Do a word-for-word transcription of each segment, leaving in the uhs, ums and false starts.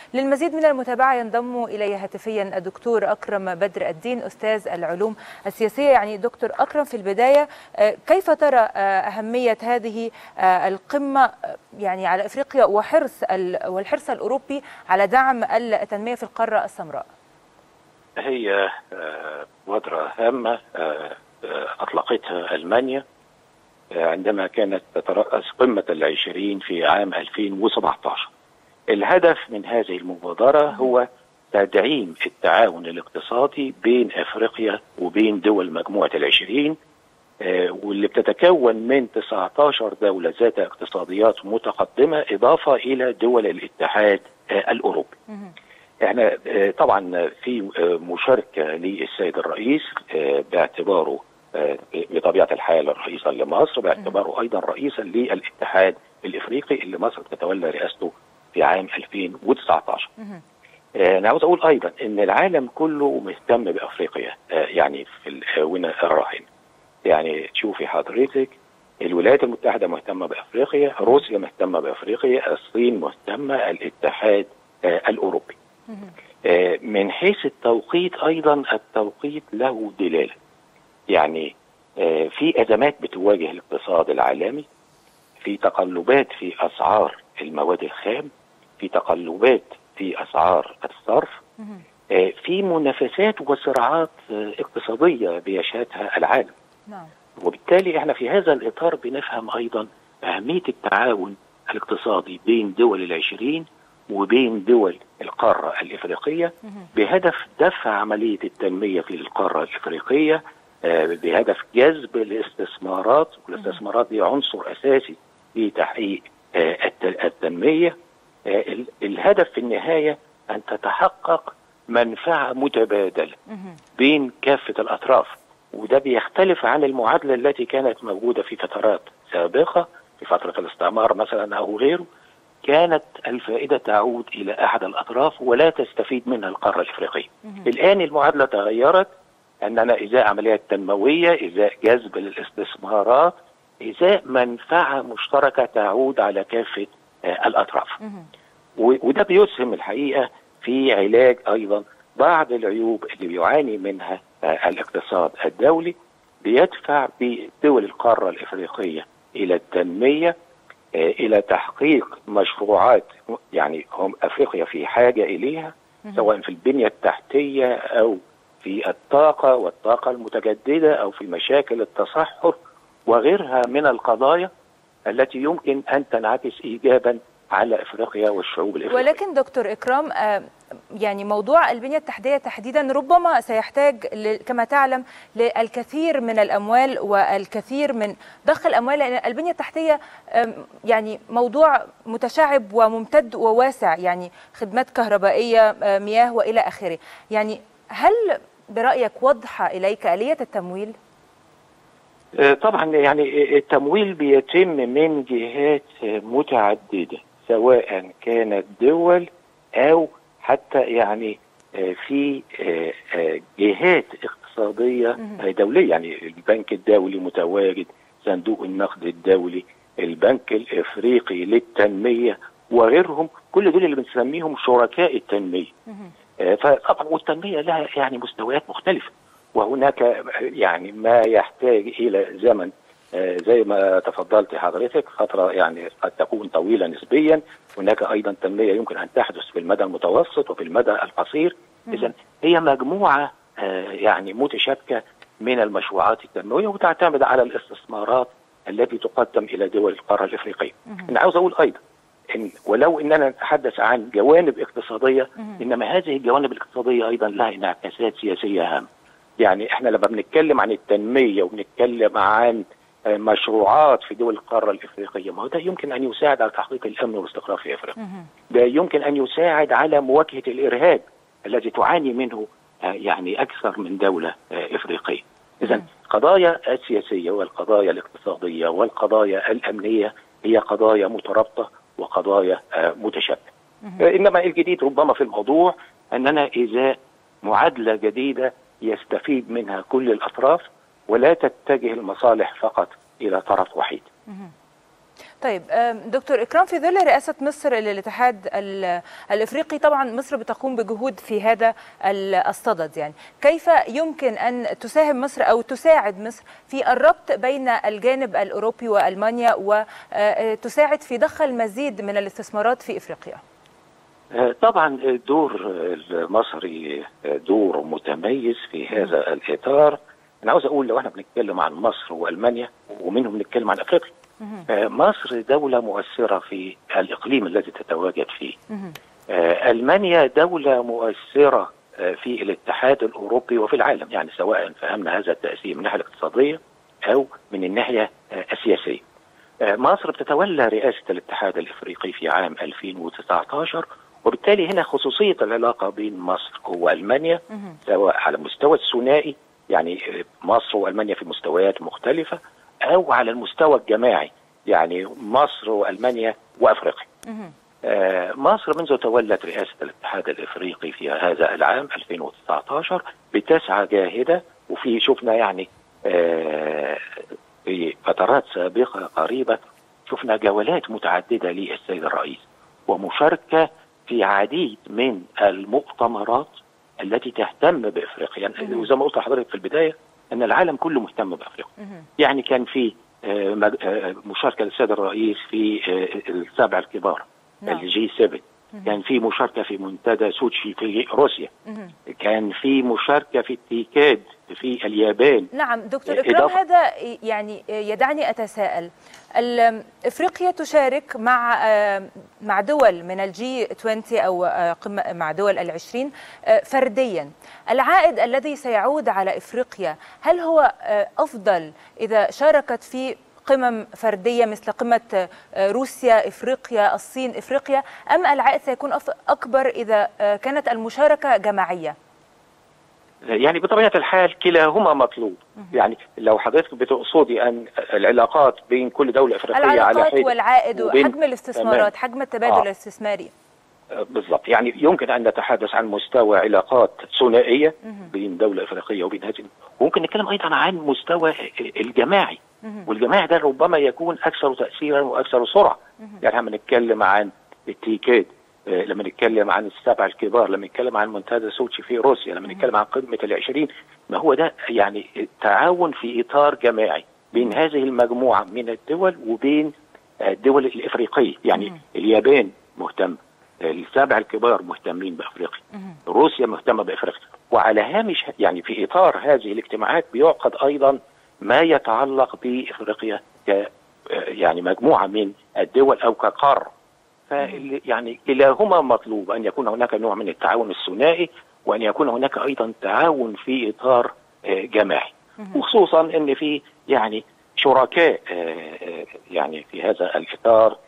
للمزيد من المتابعة ينضم إلي هاتفيا الدكتور أكرم بدر الدين أستاذ العلوم السياسية. يعني دكتور أكرم، في البداية كيف ترى أهمية هذه القمة يعني على إفريقيا وحرص والحرص الأوروبي على دعم التنمية في القارة السمراء؟ هي مبادرة هامة أطلقتها ألمانيا عندما كانت تترأس قمة العشرين في عام ألفين وسبعة عشر. الهدف من هذه المبادرة هو تدعيم التعاون الاقتصادي بين أفريقيا وبين دول مجموعة العشرين، واللي بتتكون من تسعة عشر دولة ذات اقتصاديات متقدمة إضافة إلى دول الاتحاد الأوروبي. احنا طبعا في مشاركة للسيد الرئيس باعتباره بطبيعة الحال رئيسا لمصر، باعتباره أيضا رئيسا للاتحاد الإفريقي اللي مصر تتولى رئاسته في عام ألفين وتسعة عشر. أنا عاوز أقول أيضا إن العالم كله مهتم بأفريقيا، يعني في الآونة الراهنة. يعني تشوفي حضرتك الولايات المتحدة مهتمة بأفريقيا، روسيا مهتمة بأفريقيا، الصين مهتمة، الاتحاد الأوروبي. من حيث التوقيت أيضا التوقيت له دلالة. يعني في أزمات بتواجه الاقتصاد العالمي، في تقلبات في أسعار المواد الخام، في تقلبات في أسعار الصرف، في منافسات وصراعات اقتصادية بيشهدها العالم. وبالتالي احنا في هذا الإطار بنفهم أيضا أهمية التعاون الاقتصادي بين دول العشرين وبين دول القارة الإفريقية بهدف دفع عملية التنمية في القارة الإفريقية، بهدف جذب الاستثمارات، والاستثمارات دي عنصر أساسي في تحقيق التنمية. الهدف في النهاية أن تتحقق منفعة متبادلة بين كافة الأطراف، وده بيختلف عن المعادلة التي كانت موجودة في فترات سابقة، في فترة الاستعمار مثلا أو غيره. كانت الفائدة تعود إلى أحد الأطراف ولا تستفيد منها القارة الإفريقية. الآن المعادلة تغيرت، أننا إزاء عمليات تنموية، إزاء جذب للاستثمارات، إزاء منفعة مشتركة تعود على كافة الأطراف. وده بيسهم الحقيقة في علاج أيضا بعض العيوب اللي بيعاني منها الاقتصاد الدولي، بيدفع بدول القارة الإفريقية إلى التنمية، إلى تحقيق مشروعات يعني هم أفريقيا في حاجة إليها، سواء في البنية التحتية أو في الطاقة والطاقة المتجددة أو في مشاكل التصحر وغيرها من القضايا التي يمكن أن تنعكس إيجابا على أفريقيا والشعوب الإفريقية. ولكن دكتور إكرام، يعني موضوع البنية التحتية تحديدا ربما سيحتاج كما تعلم للكثير من الأموال والكثير من ضخ الأموال، لأن البنية التحتية يعني موضوع متشعب وممتد وواسع، يعني خدمات كهربائية، مياه وإلى آخره. يعني هل برأيك واضحة إليك آلية التمويل؟ طبعا يعني التمويل بيتم من جهات متعددة، سواء كانت دول أو حتى يعني في جهات اقتصادية دولية. يعني البنك الدولي متواجد، صندوق النقد الدولي، البنك الإفريقي للتنمية وغيرهم، كل دول اللي بنسميهم شركاء التنمية. فطبعا والتنمية لها يعني مستويات مختلفة، وهناك يعني ما يحتاج إلى زمن زي ما تفضلت حضرتك، فترة يعني قد تكون طويلة نسبيا. هناك أيضا تنمية يمكن أن تحدث في المدى المتوسط وفي المدى القصير. إذن هي مجموعة يعني متشابكة من المشروعات التنموية، وتعتمد على الاستثمارات التي تقدم إلى دول القارة الإفريقية. أنا عاوز أقول أيضا إن ولو أننا نتحدث عن جوانب اقتصادية، إنما هذه الجوانب الاقتصادية أيضا لها انعكاسات سياسية هامة. يعني احنا لما بنتكلم عن التنمية وبنتكلم عن مشروعات في دول القارة الإفريقية، ما هو ده يمكن أن يساعد على تحقيق الأمن والاستقرار في أفريقيا. ده يمكن أن يساعد على مواجهة الإرهاب الذي تعاني منه يعني أكثر من دولة إفريقية. إذن القضايا السياسية والقضايا الاقتصادية والقضايا الأمنية هي قضايا مترابطة وقضايا متشابكة. إنما الجديد ربما في الموضوع أننا إذا معادلة جديدة يستفيد منها كل الأطراف، ولا تتجه المصالح فقط إلى طرف وحيد. طيب دكتور إكرام، في ظل رئاسة مصر للاتحاد الإفريقي طبعا مصر بتقوم بجهود في هذا الصدد، يعني كيف يمكن أن تساهم مصر أو تساعد مصر في الربط بين الجانب الأوروبي وألمانيا وتساعد في ضخ المزيد من الاستثمارات في إفريقيا؟ طبعا الدور المصري دور متميز في هذا الإطار. أنا عاوز أقول لو احنا بنتكلم عن مصر وألمانيا ومنهم بنتكلم عن أفريقيا، مصر دولة مؤثرة في الإقليم الذي تتواجد فيه. ألمانيا دولة مؤثرة في الاتحاد الأوروبي وفي العالم، يعني سواء فهمنا هذا التأثير من الناحية الاقتصادية أو من الناحية السياسية. مصر بتتولى رئاسة الاتحاد الإفريقي في عام ألفين وتسعة عشر، وبالتالي هنا خصوصية العلاقة بين مصر وألمانيا سواء على المستوى الثنائي، يعني مصر وألمانيا في مستويات مختلفة، أو على المستوى الجماعي، يعني مصر وألمانيا وأفريقيا. آه مصر منذ تولت رئاسة الاتحاد الإفريقي في هذا العام ألفين وتسعة عشر بتسعى جاهدة، وفي شفنا يعني آه في فترات سابقة قريبة شفنا جولات متعددة للسيد الرئيس ومشاركة في عديد من المؤتمرات التي تهتم بافريقيا. وزي ما قلت لحضرتك في البدايه ان العالم كله مهتم بافريقيا. يعني كان في مشاركه للسيد الرئيس في السبع الكبار الجي سبعة، كان في مشاركه في منتدى سوتشي في روسيا، كان في مشاركه في التيكاد في اليابان. نعم دكتور إكرام، هذا يعني يدعني أتساءل، افريقيا تشارك مع مع دول من الجي عشرين او مع دول العشرين فرديا، العائد الذي سيعود على افريقيا هل هو افضل اذا شاركت في قمم فرديه مثل قمه روسيا افريقيا الصين افريقيا، ام العائد سيكون اكبر اذا كانت المشاركه جماعيه؟ يعني بطبيعة الحال كلاهما مطلوب. يعني لو حضرتك بتقصدي أن العلاقات بين كل دولة أفريقية على حدة، العلاقات والعائد وحجم الاستثمارات، حجم التبادل آه. الاستثماري بالضبط. يعني يمكن أن نتحدث عن مستوى علاقات ثنائية بين دولة أفريقية وبين هذه، وممكن نتكلم أيضا عن مستوى الجماعي، والجماعي ده ربما يكون أكثر تأثيرا وأكثر سرعة. يعني هم نتكلم عن التيكاد، لما نتكلم عن السبع الكبار، لما نتكلم عن منتدى سوتشي في روسيا، لما نتكلم عن قمة العشرين، ما هو ده يعني التعاون في إطار جماعي بين هذه المجموعة من الدول وبين الدول الإفريقية. يعني اليابان مهتم، السبع الكبار مهتمين بأفريقيا، روسيا مهتمة بأفريقيا، وعلى هامش يعني في إطار هذه الاجتماعات بيعقد أيضا ما يتعلق بأفريقيا ك يعني مجموعة من الدول أو كقارة. يعني كلاهما مطلوب، أن يكون هناك نوع من التعاون الثنائي وأن يكون هناك أيضا تعاون في إطار جماعي، وخصوصا أن في يعني شركاء يعني في هذا الإطار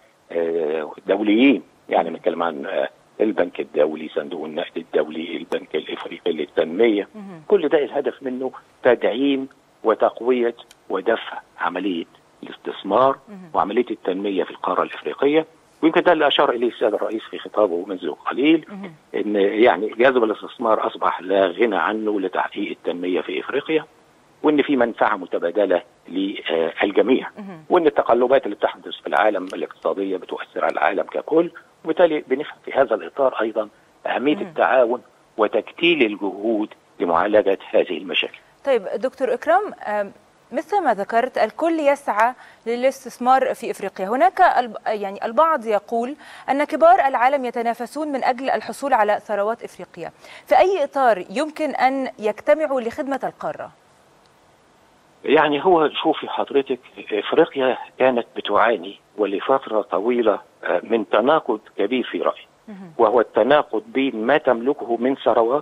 دوليين. يعني نتكلم عن البنك الدولي، صندوق النقد الدولي، البنك الإفريقي للتنمية، كل ده الهدف منه تدعيم وتقوية ودفع عملية الاستثمار وعملية التنمية في القارة الإفريقية. ويمكن ده اللي أشار إليه السيد الرئيس في خطابه منذ قليل، إن يعني جذب الاستثمار أصبح لا غنى عنه لتحقيق التنمية في إفريقيا، وإن في منفعة متبادلة للجميع، وإن التقلبات اللي بتحدث في العالم الاقتصادية بتؤثر على العالم ككل، وبالتالي بنفهم في هذا الإطار أيضا أهمية التعاون وتكتيل الجهود لمعالجة هذه المشاكل. طيب دكتور إكرام، مثل ما ذكرت الكل يسعى للاستثمار في افريقيا، هناك يعني البعض يقول ان كبار العالم يتنافسون من اجل الحصول على ثروات افريقيا، في اي اطار يمكن ان يجتمعوا لخدمه القاره؟ يعني هو شوفي حضرتك، افريقيا كانت بتعاني ولفتره طويله من تناقض كبير في رايي، وهو التناقض بين ما تملكه من ثروات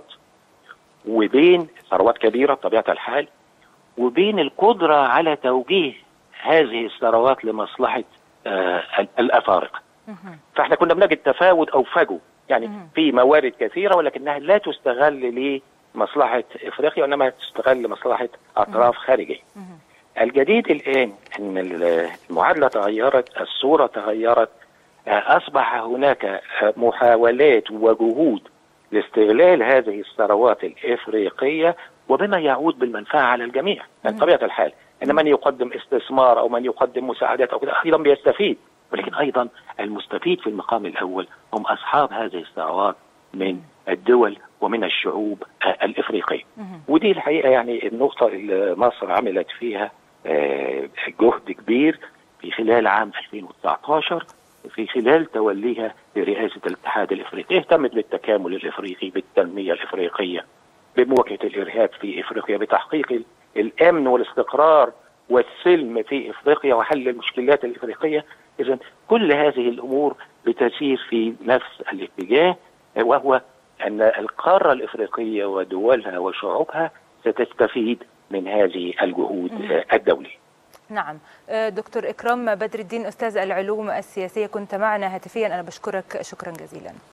وبين ثروات كبيره بطبيعه الحال، وبين القدرة على توجيه هذه الثروات لمصلحة آه الأفارقة. فاحنا كنا بنجد تفاوت أو فجوة، يعني في موارد كثيرة ولكنها لا تستغل لمصلحة إفريقيا وإنما تستغل لمصلحة أطراف خارجية. الجديد الآن أن المعادلة تغيرت، الصورة تغيرت، آه أصبح هناك محاولات وجهود لاستغلال هذه الثروات الإفريقية وبما يعود بالمنفعة على الجميع. يعني طبيعة الحال ان من يقدم استثمار او من يقدم مساعدات او كده ايضا بيستفيد ولكن أيضا المستفيد في المقام الأول هم أصحاب هذه الثروات من الدول ومن الشعوب الإفريقية. ودي الحقيقة يعني النقطة اللي مصر عملت فيها جهد كبير في خلال عام ألفين وتسعة عشر في خلال توليها لرئاسة الاتحاد الإفريقي. اهتمت بالتكامل الإفريقي، بالتنمية الإفريقية، بمواجهة الإرهاب في إفريقيا، بتحقيق الأمن والاستقرار والسلم في إفريقيا وحل المشكلات الإفريقية. إذن كل هذه الأمور بتسير في نفس الاتجاه، وهو أن القارة الإفريقية ودولها وشعوبها ستستفيد من هذه الجهود الدولية. نعم. دكتور إكرام بدر الدين، أستاذ العلوم السياسية، كنت معنا هاتفيا. أنا بشكرك شكرا جزيلا.